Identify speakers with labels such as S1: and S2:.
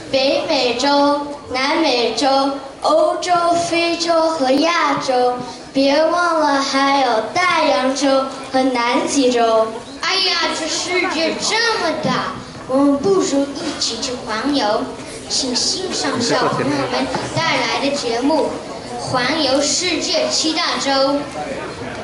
S1: 北美洲、南美洲、欧洲、非洲和亚洲，别忘了还有大洋洲和南极洲。
S2: 哎呀，这世界这么大，我们不如一起去环游。请欣赏小朋友们带来的节目《环游世界七大洲》。